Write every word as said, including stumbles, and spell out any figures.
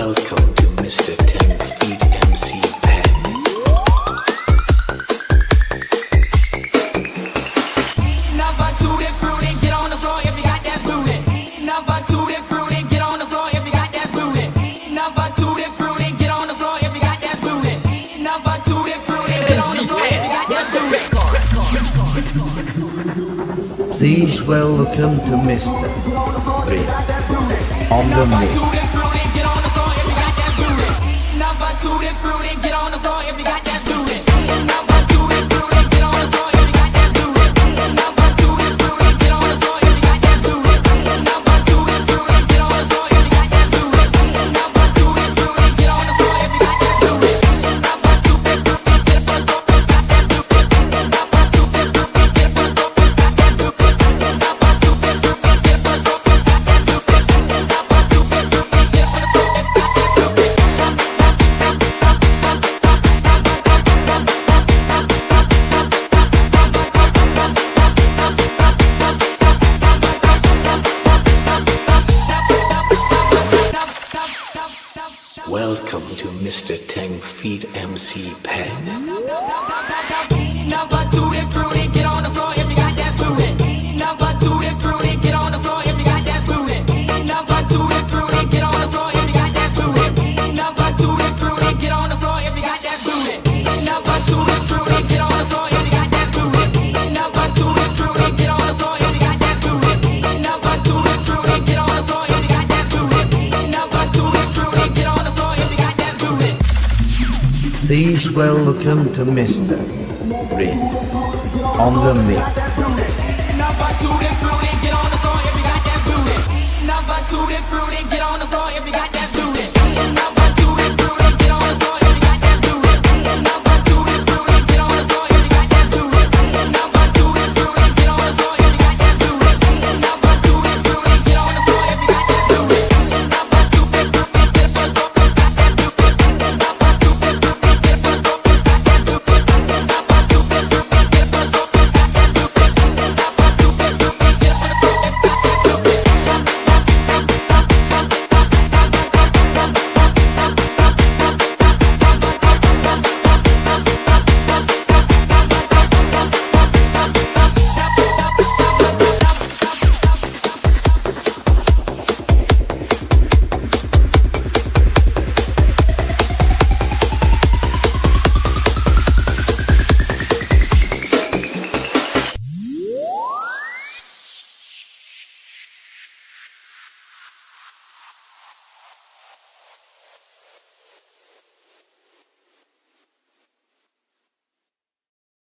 Welcome to Mister ten Feet M C Phen. Number two, that fruity, get on the floor if you got that booty. Number two, that fruity, get on the floor if you got that booty. Number two, that fruity, get on the floor if you got that booty. Number two, that fruity, get on the floor if you got that booty. Please welcome to Mister Phen on the mix. Number two, that fruity, get on the floor if you got that booty. Number two, that fruity, get on the floor if you got that booty. Number two, that fruity, get on the floor if you got that booty. Number two, that fruity, get on the floor if you got that booty. Number two, that fruity, get on the floor if you got that booty. Number two, that fruity, get on the floor if you got that booty. Number two, that fruity, get on the floor if you got that booty. Number two, that fruity, get on the floor if you got that booty. Number two, that fruity, get on the floor if you got that booty. Welcome to Mister ten Feet M C Phen. Number two, that fruity, get on the floor if you got that booty. Number two, that fruity, get on the floor if you got that booty. Number two, that fruity, get on the floor if you got that booty. Number two, that fruity, get on the floor if you got that booty. Number two, that fruity, get on the floor if you got that booty. Number two, that fruity, get on the floor if you got that booty. Number two, that fruity, get on the floor if you got that booty. Number two, that fruity, get on the floor if you got that booty. Please welcome to Mister Phen on the mix.